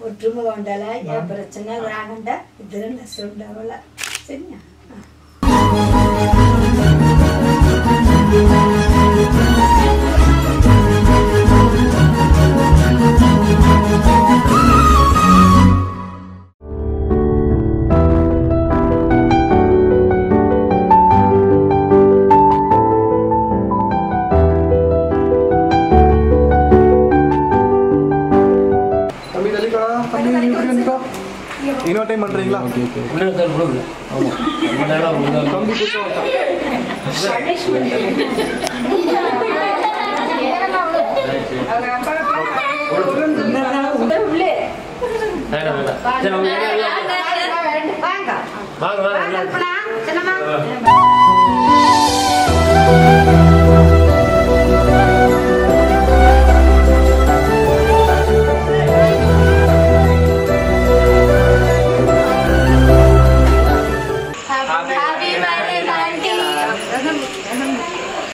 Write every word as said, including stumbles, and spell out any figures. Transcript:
ஒற்றுமை கொண்டால ஏன் பிரச்சனை ராகண்டா இதுல சொல்றவள சரியா இன்னொரு டைம் பண்றீங்களா? Okay okay. உள்ள தர போடுங்க. ஆமா. நல்லா போடுங்க. கம்பி போட்டு. அவங்க அப்பா உள்ளே. வேண்டாம் வேண்டாம். சரி வாங்க. வாங்க வாங்க. வாங்க சின்னம்மா.